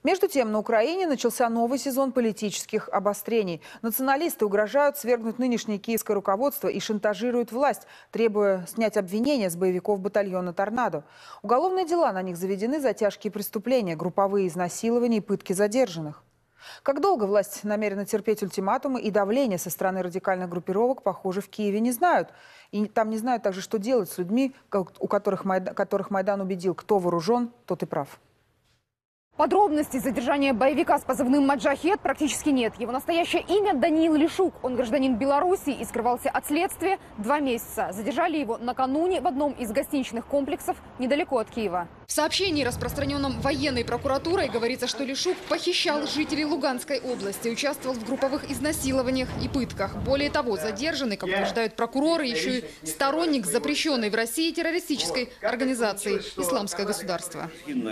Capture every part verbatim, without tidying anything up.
Между тем, на Украине начался новый сезон политических обострений. Националисты угрожают свергнуть нынешнее киевское руководство и шантажируют власть, требуя снять обвинения с боевиков батальона «Торнадо». Уголовные дела на них заведены за тяжкие преступления, групповые изнасилования и пытки задержанных. Как долго власть намерена терпеть ультиматумы и давление со стороны радикальных группировок, похоже, в Киеве не знают. И там не знают также, что делать с людьми, у которых Майдан, которых Майдан убедил, кто вооружен, тот и прав. Подробностей задержания боевика с позывным «Маджахет» практически нет. Его настоящее имя Даниил Лишук. Он гражданин Беларуси и скрывался от следствия два месяца. Задержали его накануне в одном из гостиничных комплексов недалеко от Киева. В сообщении, распространенном военной прокуратурой, говорится, что Лишук похищал жителей Луганской области, участвовал в групповых изнасилованиях и пытках. Более того, задержанный, как утверждают прокуроры, еще и сторонник запрещенной в России террористической организации «Исламское государство».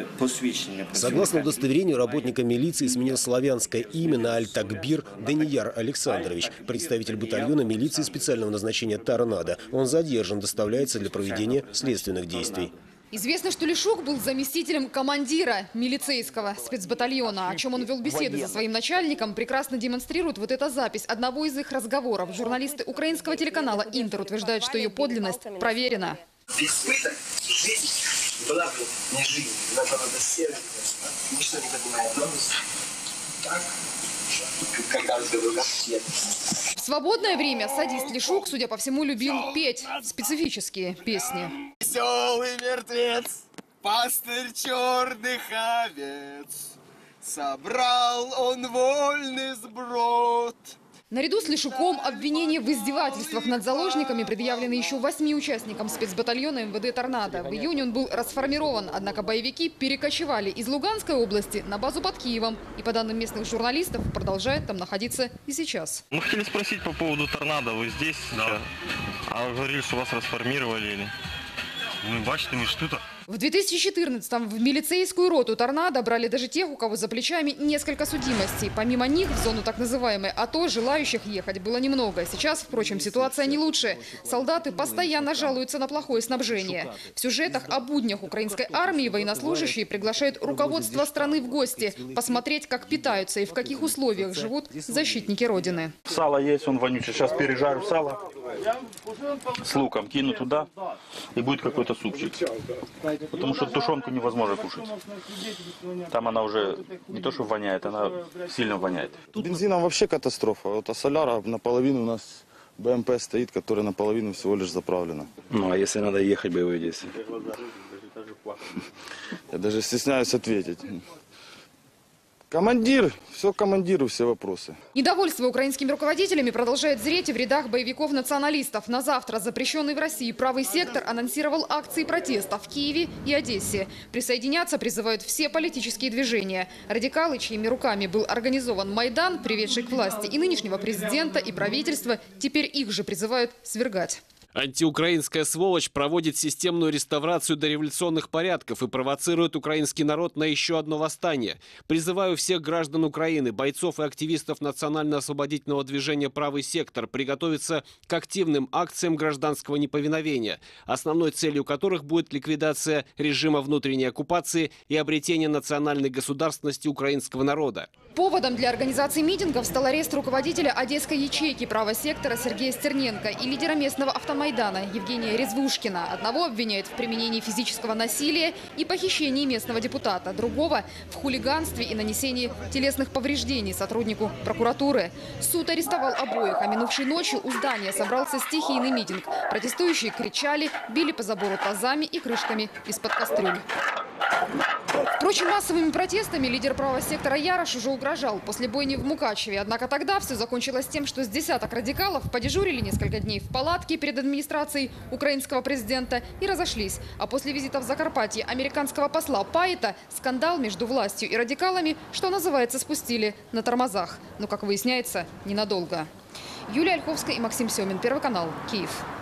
Согласно удостоверению работника милиции, сменил славянское имя на Аль-Такбир Данияр Александрович, представитель батальона милиции специального назначения «Торнадо». Он задержан, доставляется для проведения следственных действий. Известно, что Лишук был заместителем командира милицейского спецбатальона. О чем он вел беседы со своим начальником, прекрасно демонстрирует вот эта запись одного из их разговоров. Журналисты украинского телеканала «Интер» утверждают, что ее подлинность проверена. Без пыток жизнь была бы не жизнь, она была бы серой. Ничто не поднимает тонус. Так, когда он был нет. В свободное время садист Лишук, судя по всему, любил петь специфические песни. Веселый мертвец, пастырь черных овец, собрал он вольный сброд. Наряду с Лишуком обвинения в издевательствах над заложниками предъявлены еще восьми участникам спецбатальона эм вэ дэ «Торнадо». В июне он был расформирован, однако боевики перекочевали из Луганской области на базу под Киевом. И, по данным местных журналистов, продолжает там находиться и сейчас. Мы хотели спросить по поводу «Торнадо». Вы здесь? Да. А вы говорили, что вас расформировали или? Ну, бачите, мы что-то. В две тысячи четырнадцатом в милицейскую роту «Торнадо» брали даже тех, у кого за плечами несколько судимостей. Помимо них в зону так называемой АТО желающих ехать было немного. Сейчас, впрочем, ситуация не лучше. Солдаты постоянно жалуются на плохое снабжение. В сюжетах о буднях украинской армии военнослужащие приглашают руководство страны в гости посмотреть, как питаются и в каких условиях живут защитники Родины. Сало есть, он вонючий. Сейчас пережарю сало с луком, кину туда, и будет какой-то супчик. Потому что тушенку невозможно кушать. Там она уже не то что воняет, она сильно воняет. Бензином вообще катастрофа. Вот а соляра наполовину у нас бэ эм пэ стоит, которая наполовину всего лишь заправлена. Ну а если надо ехать боевые действия? Я даже стесняюсь ответить. Командир, все командиру, все вопросы. Недовольство украинскими руководителями продолжает зреть и в рядах боевиков-националистов. На завтра запрещенный в России правый сектор анонсировал акции протеста в Киеве и Одессе. Присоединяться призывают все политические движения. Радикалы, чьими руками был организован Майдан, приведший к власти и нынешнего президента, и правительства, теперь их же призывают свергать. Антиукраинская сволочь проводит системную реставрацию дореволюционных порядков и провоцирует украинский народ на еще одно восстание. Призываю всех граждан Украины, бойцов и активистов национально-освободительного движения «Правый сектор» приготовиться к активным акциям гражданского неповиновения, основной целью которых будет ликвидация режима внутренней оккупации и обретение национальной государственности украинского народа. Поводом для организации митингов стал арест руководителя одесской ячейки «Правого сектора» Сергея Стерненко и лидера местного автомайдана Евгения Резвушкина. Одного обвиняют в применении физического насилия и похищении местного депутата, другого – в хулиганстве и нанесении телесных повреждений сотруднику прокуратуры. Суд арестовал обоих, а минувшей ночью у здания собрался стихийный митинг. Протестующие кричали, били по забору тазами и крышками из-под кастрюль. Впрочем, массовыми протестами лидер правого сектора Ярош уже угрожал после бойни в Мукачеве. Однако тогда все закончилось тем, что с десяток радикалов подежурили несколько дней в палатке перед администрацией украинского президента и разошлись. А после визита в Закарпатье американского посла Пайта скандал между властью и радикалами, что называется, спустили на тормозах. Но, как выясняется, ненадолго. Юлия Ольховская и Максим Семин. Первый канал. Киев.